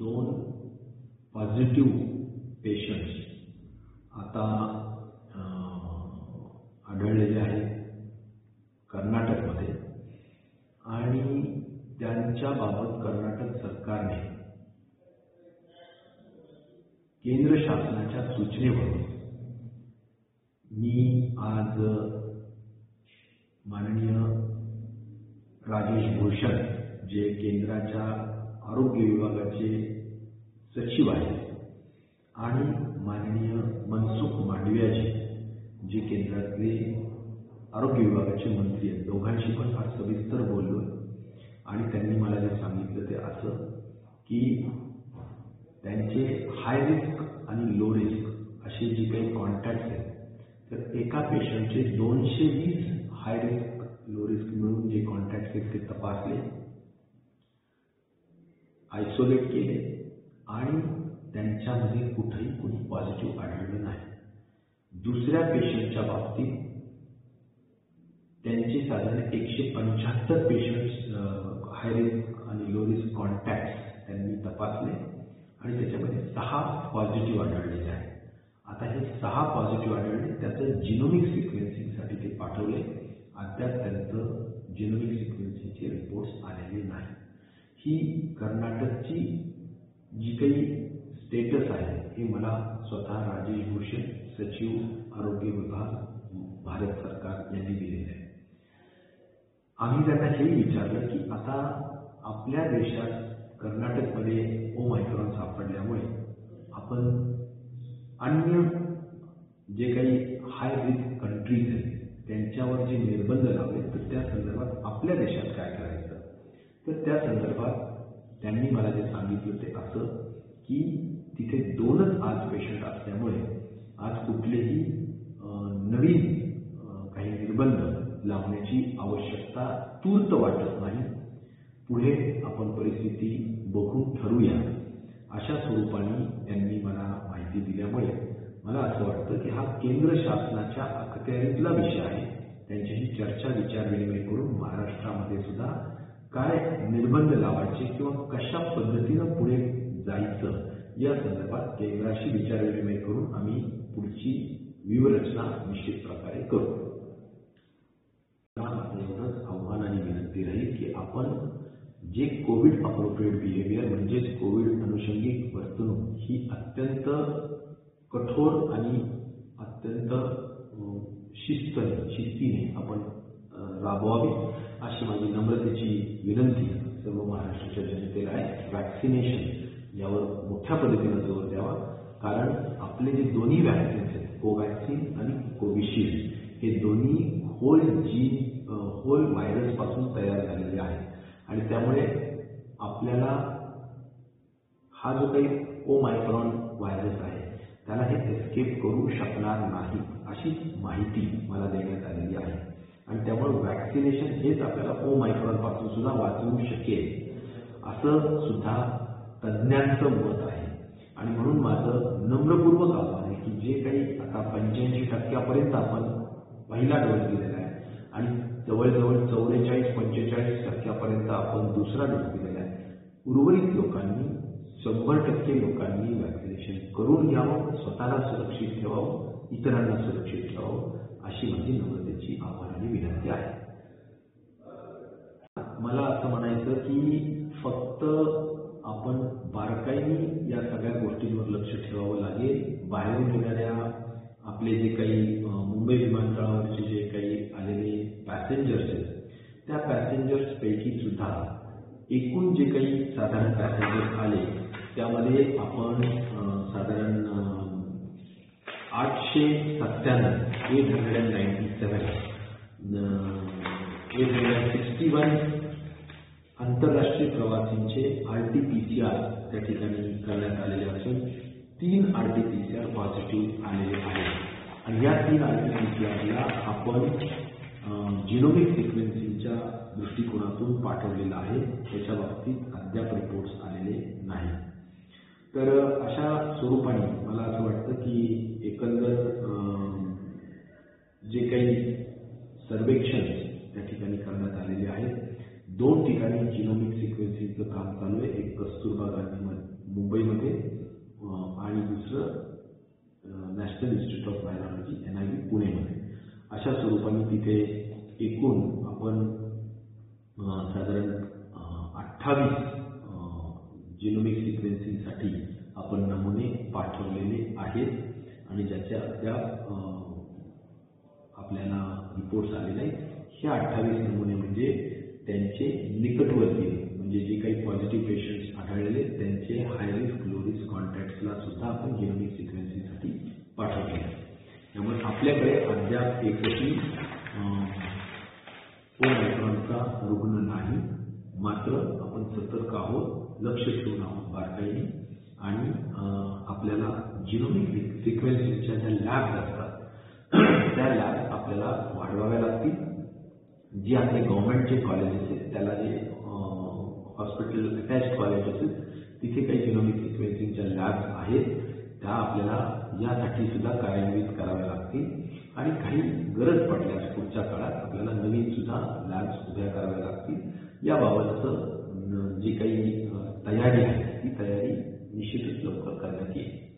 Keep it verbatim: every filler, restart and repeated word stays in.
दोन positive patients आता आढळलेले आहेत कर्नाटकमध्ये आणि त्यांच्याबाबत कर्नाटक सरकारने केंद्र शासनाच्या सूचनेवरून मी आज माननीय राजेश भूषण जे केंद्राच्या आरोग्य विभागाचे सचिव आहेत आणि माननीय मनसुख मांडवियाजी जे केंद्रातले आरोग्य विभागाचे मंत्री आहेत, दोघांशी पण फार सविस्तर बोललो आणि त्यांनी मला जे सांगितलं ते असं की त्यांचे हाय रिस्क आणि लो रिस्क असे जे काही कॉन्टॅक्ट्स आहेत तर एका पेशंटचे दोनशे वीस हाय रिस्क लो रिस्क मिळून जे कॉन्टॅक्ट्स आहेत ते तपासले, आयसोलेट केले आणि त्यांच्यामध्ये कुठेही कुणी पॉझिटिव्ह आढळलं नाही. दुसऱ्या पेशंटच्या बाबतीत त्यांचे साधारण एकशे पंच्याहत्तर पेशंट्स हाय रिस्क आणि लो रिस्क कॉन्टॅक्ट्स त्यांनी तपासले आणि त्याच्यामध्ये सहा पॉझिटिव्ह आढळलेले आहेत. आता हे सहा पॉझिटिव्ह आढळले त्याचं जिनोमिक सिक्वेन्सिंगसाठी ते पाठवले. अद्याप त्यांचं जिनोमिक सिक्वेन्सिंगचे रिपोर्ट्स आलेले नाही. ही कर्नाटकची जी काही स्टेटस आहे हे मला स्वतः राजेश भूषण सचिव आरोग्य विभाग भारत सरकार यांनी दिलेले आहे. आम्ही त्यांना हे विचारलं की आता आपल्या देशात कर्नाटकमध्ये ओमायक्रॉन सापडल्यामुळे आपण अन्य जे काही हाय रिस्क कंट्रीज आहेत त्यांच्यावर जे निर्बंध लावले तर त्या संदर्भात आपल्या देशात काय करायचं. तर त्या संदर्भात त्यांनी मला जे सांगितलं ते असं की तिथे दोनच आज पेशंट असल्यामुळे आज कुठलेही नवीन काही निर्बंध लावण्याची आवश्यकता तूर्त वाटत नाही. पुढे आपण परिस्थिती बघून ठरवूया अशा स्वरूपाने त्यांनी मला माहिती दिल्यामुळे मला असं वाटतं की हा केंद्र शासनाच्या अखत्यारीतला विषय आहे. त्यांच्याशी चर्चा विचार विनिमय करून महाराष्ट्रामध्ये सुद्धा काय निर्बंध लावायचे किंवा कशा पद्धतीनं पुढे जायचं या संदर्भात केंद्राशी विचार विनिमय करून आम्ही पुढची व्यूहरचना निश्चित प्रकारे करू. एवढंच आव्हान आणि विनंती राहील की आपण जे कोविड अप्रोप्रिएट बिहेवियर म्हणजेच कोविड अनुषंगिक वर्तणूक ही अत्यंत कठोर आणि अत्यंत शिस्त शिस्तीने आपण राबवावी अशी माझी नम्रतेची विनंती सर्व महाराष्ट्राच्या जनतेला आहे. वॅक्सिनेशन यावर मोठ्या पद्धतीनं जोर द्यावा कारण आपले जे दोन्ही वॅक्सिन्स आहेत कोवॅक्सिन आणि कोविशिल्ड हे दोन्ही होल जीन होल व्हायरसपासून तयार झालेले आहेत आणि त्यामुळे आपल्याला हा जो काही ओमायक्रॉन व्हायरस आहे त्याला हे एस्केप करू शकणार नाही अशी माहिती मला देण्यात आलेली आहे आणि त्यामुळे वॅक्सिनेशन हेच आपल्याला ओमायक्रॉनपासून सुद्धा वाचवू शकेल असं सुद्धा तज्ज्ञांचं मत आहे. आणि म्हणून माझं नम्रपूर्वक आव्हान आहे की जे काही आता पंच्याऐंशी टक्क्यापर्यंत आपण पहिला डोस दिलेला आहे आणि जवळजवळ चौवेचाळीस पंचेचाळीस टक्क्यापर्यंत आपण दुसरा डोस दिलेला आहे. उर्वरित लोकांनी शंभर टक्के लोकांनी वॅक्सिनेशन करून घ्यावं, स्वतःला सुरक्षित ठेवावं, इतरांना सुरक्षित ठेवावं अशी माझी नम्रतेची आव्हान आणि विनंती आहे. मला असं म्हणायचं की फक्त आपण बारकाईने या सगळ्या गोष्टींवर लक्ष ठेवावं लागेल. बाहेरून येणाऱ्या आपले जे काही मुंबई विमानतळावरचे जे काही आलेले पॅसेंजर्स आहेत त्या पॅसेंजर्सपैकी सुद्धा एकूण जे काही साधारण पॅसेंजर्स आले त्यामध्ये आपण साधारण आठशे सत्त्याण्णव eight hundred and ninety seven eight hundred and sixty one आंतरराष्ट्रीय प्रवासींचे R T P C R त्या ठिकाणी करण्यात आलेले असून तीन R T P C R positive आलेले आहेत आणि या तीन आर टी पी सी आरला आपण जिनोमिक सिक्वेन्सिंगच्या दृष्टिकोनातून पाठवलेलं आहे. त्याच्या बाबतीत अद्याप रिपोर्ट्स आलेले नाही. तर अशा स्वरूपाने मला असं वाटतं की एकंदर जे काही सर्वेक्षण त्या ठिकाणी करण्यात आलेले आहेत दोन ठिकाणी जिनोमिक सिक्वेन्सिंगचं काम चालू आहे. एक Kasturba Gandhi Maharashtra national institute of virology N I V पुणेमध्ये अशा स्वरूपाने तिथे एकूण आपण साधारण अठ्ठावीस जिनोमिक सिक्वेन्सिंगसाठी आपण नमुने पाठवलेले आहेत आणि ज्याच्या त्या आपल्याला रिपोर्ट्स आलेले आहेत. हे अठ्ठावीस नमुने म्हणजे त्यांचे निकटवर्ती म्हणजे जे काही पॉझिटिव्ह पेशंट्स आढळलेले त्यांचे हाय रिस्क लो रिस्क कॉन्टॅक्ट्सला सुद्धा आपण जिनोमिक सिक्वेन्सिंगसाठी पाठवले आहे. त्यामुळे आपल्याकडे अद्याप एकही ओमायक्रॉनचा रुग्ण नाही. मात्र आपण सतर्क आहोत, लक्ष ठेवून आहोत बारकाईने आणि आपल्याला जिनोमिक सिक्वेन्सिंगच्या ज्या लॅब्स असतात त्या लॅब आपल्याला वाढवाव्या लागतील. जी आपले गव्हर्नमेंटचे कॉलेजेस आहेत त्याला जे हॉस्पिटल अटॅच कॉलेज असेल तिथे काही जिनोमिक सिक्वेन्सिंगच्या लॅब्स आहेत त्या आपल्याला यासाठी सुद्धा कार्यान्वित कराव्या लागतील आणि काही गरज पडल्यास पुढच्या काळात आपल्याला नवीन सुद्धा लॅब्स उभ्या कराव्या लागतील. याबाबतचं जी काही तयारी आहे ती तयारी निश्चितच लवकर करण्यात येईल.